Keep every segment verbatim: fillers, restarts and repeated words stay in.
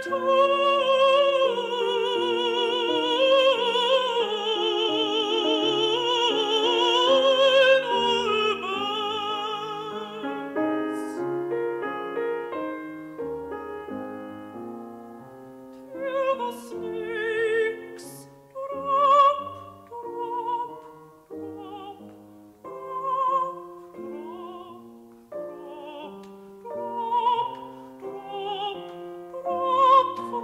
Drop,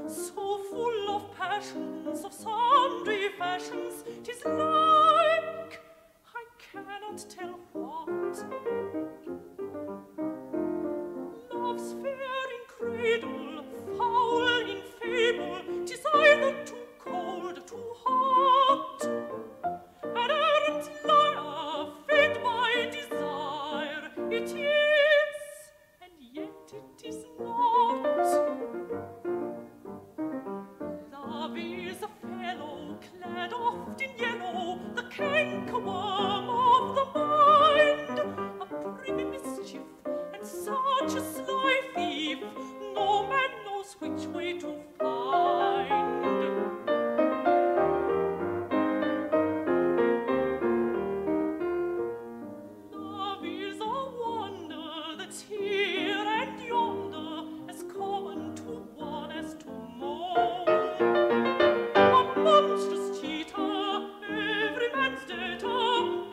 so full of passions, of sundry fashions, 'tis like I cannot tell what. Love's fair in cradle, foul in fable, 'tis either too cold, too hot. An errant liar, fed by desire, it is, and yet it is not. Love is a fellow clad oft in yellow, the cankerworm of the mind, a privy mischief, and such a sly thief, no man knows which way to find. Love is a wonder that's here and yonder, as common to one as to more. A monstrous cheater, every man's debtor,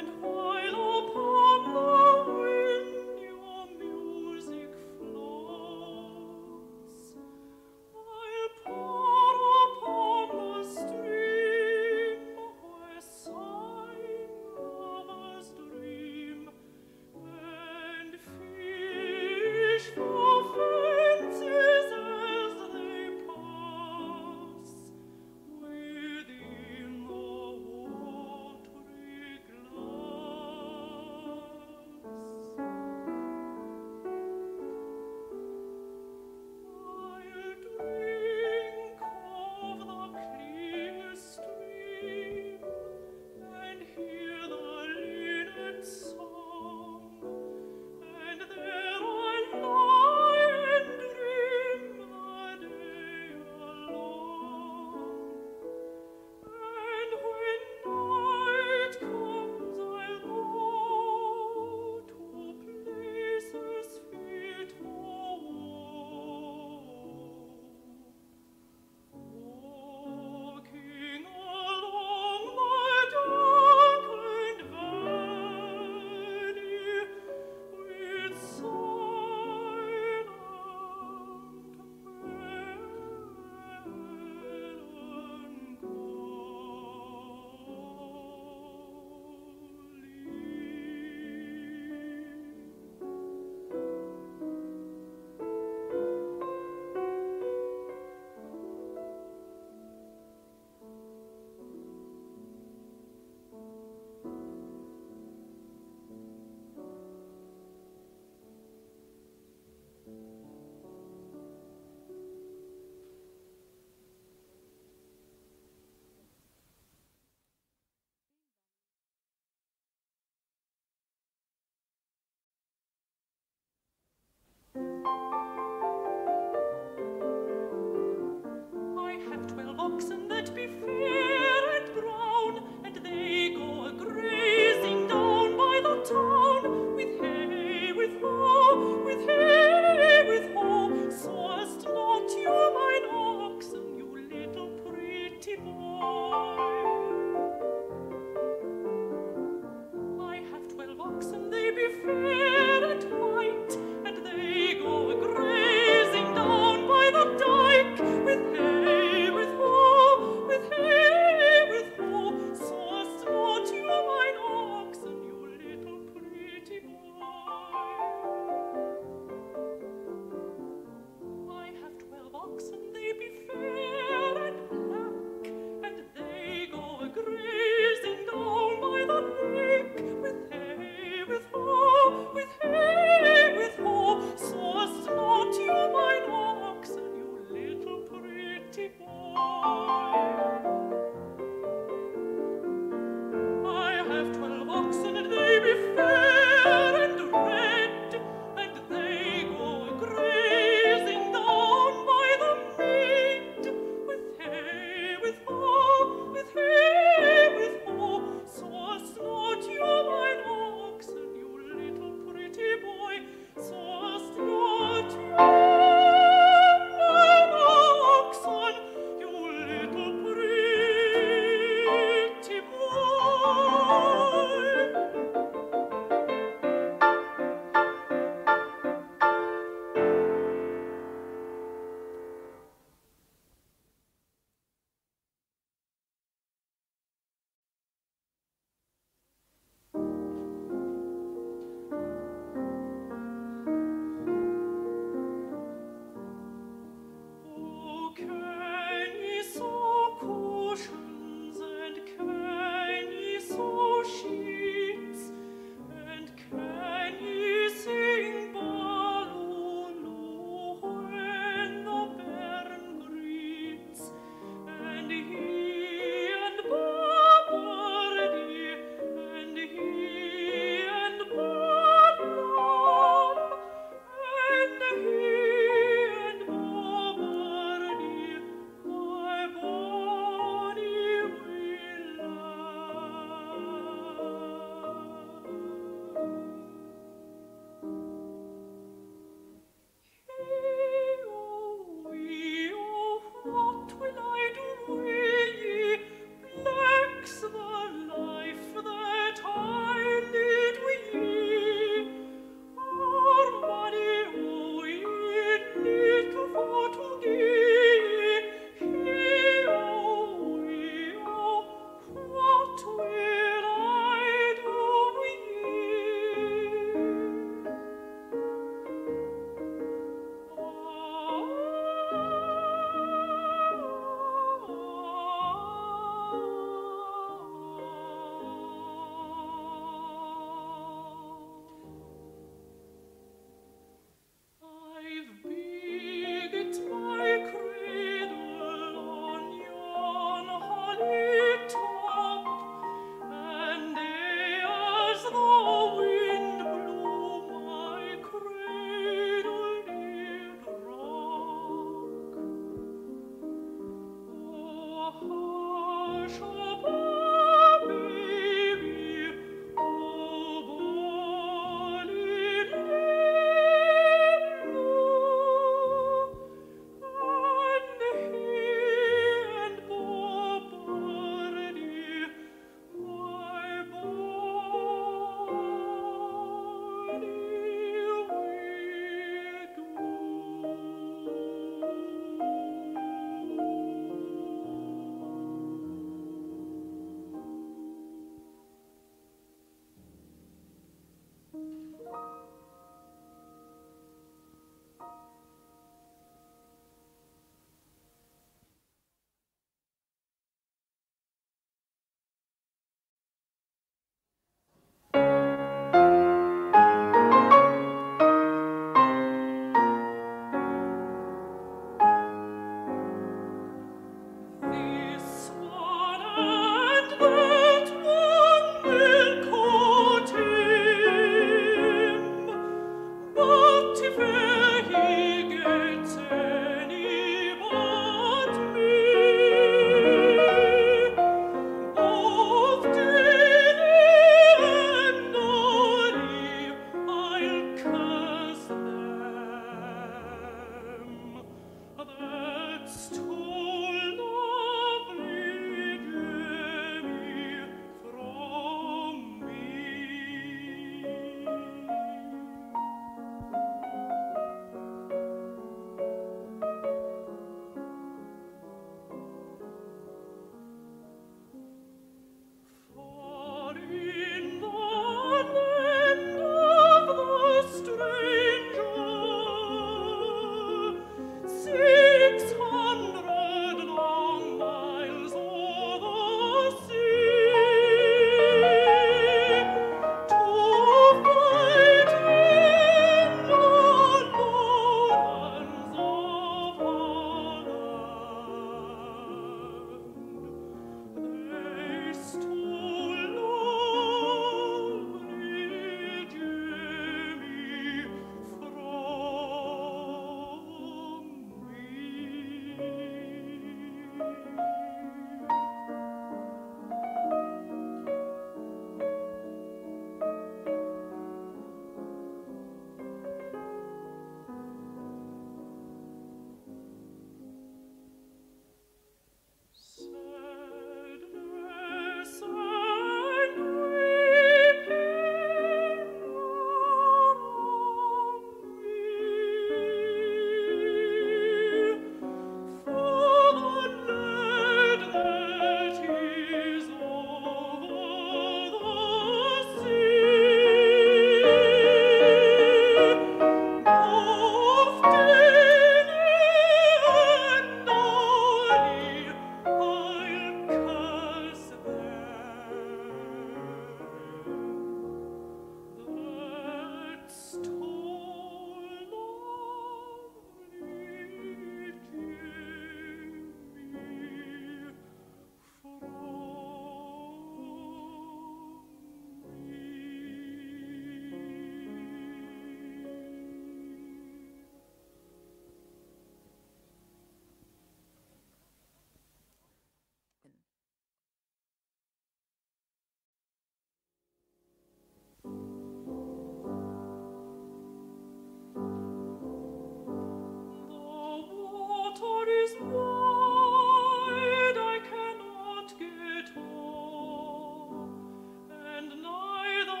wide, I cannot get o'er, and neither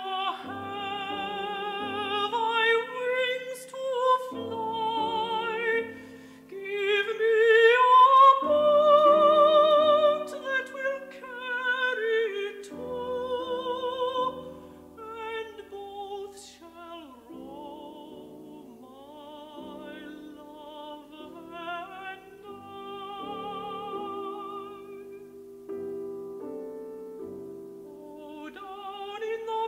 have I wings to fly. Give me a boat that will carry two, and both shall row, my love and I. Oh, down in the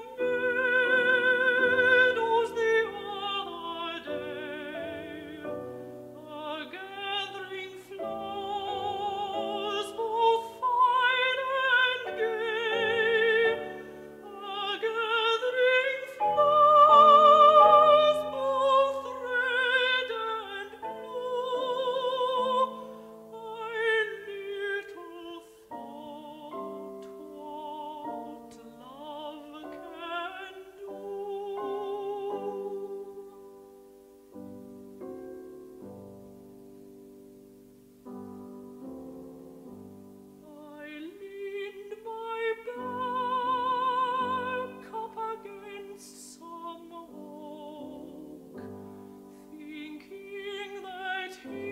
meadows the other day, a gathering flowers both fine and gay, a gathering flowers both red and blue. I little thought what love can do. I leaned my back up against some oak, thinking that he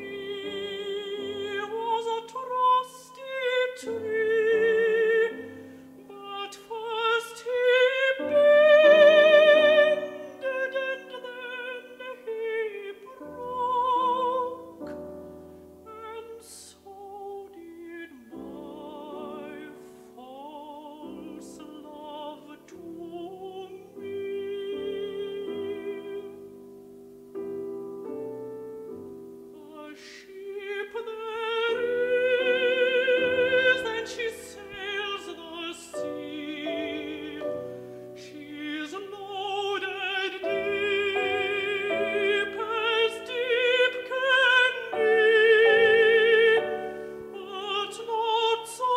was a trusty tree, but first he bended and then he broke, and so did my false love to me. A ship there is, and she sails the sea. She's loaded deep as deep can be, but not so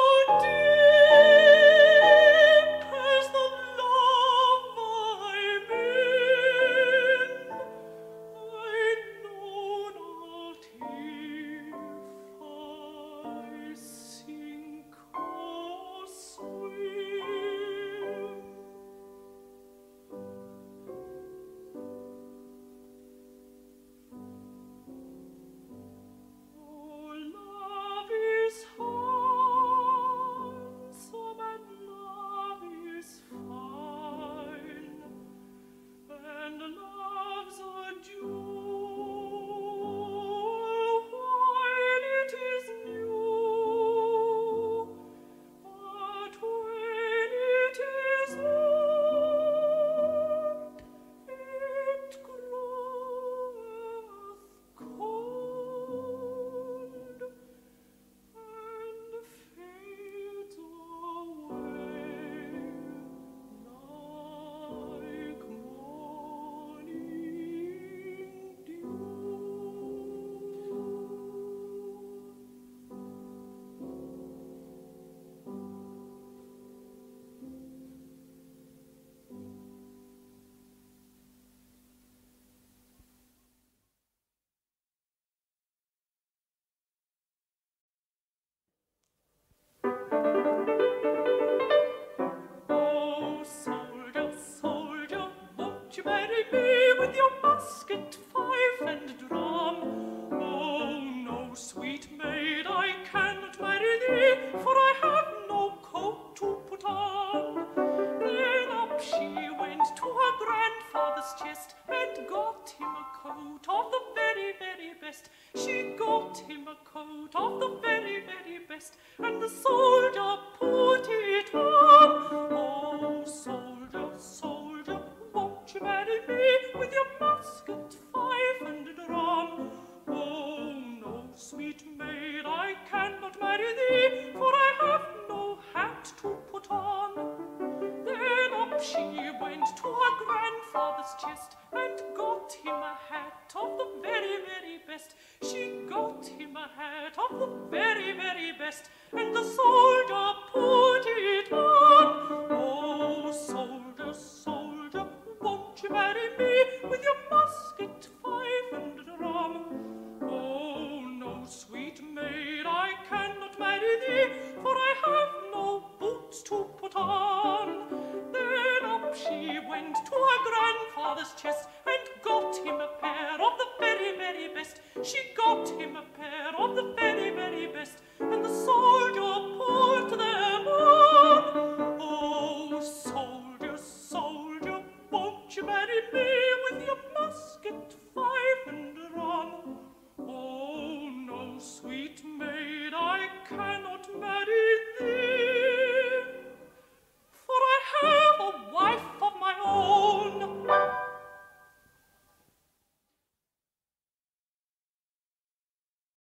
deep as the love I'm in. I know not if I sink or swim. Oh, love is handsome and love is fine, and love's a jewel while it is new, but when it is old, it groweth cold and fades away like morning dew. Oh, soldier, soldier, won't you marry me with your musket, fife, and drum? Oh, no, sweet maid, I cannot marry thee, for I have no coat to put on. Then up she went to her grandfather's chest and got him a coat of the very, very best. She got him a coat of the very, very best, and the soldier put it on. Oh, soldier, soldier, won't you marry me with your musket, fife, and drum? Oh, no, sweet maid, I cannot marry thee, for I have no hat to put on. Then up she went to her grandfather's chest and got him a hat of the very, very best. She got him a hat of the very, very best, and the soldier put it on. Oh, soldier, soldier, won't you marry me with your musket, fife, and drum? Oh, no, sweet chest,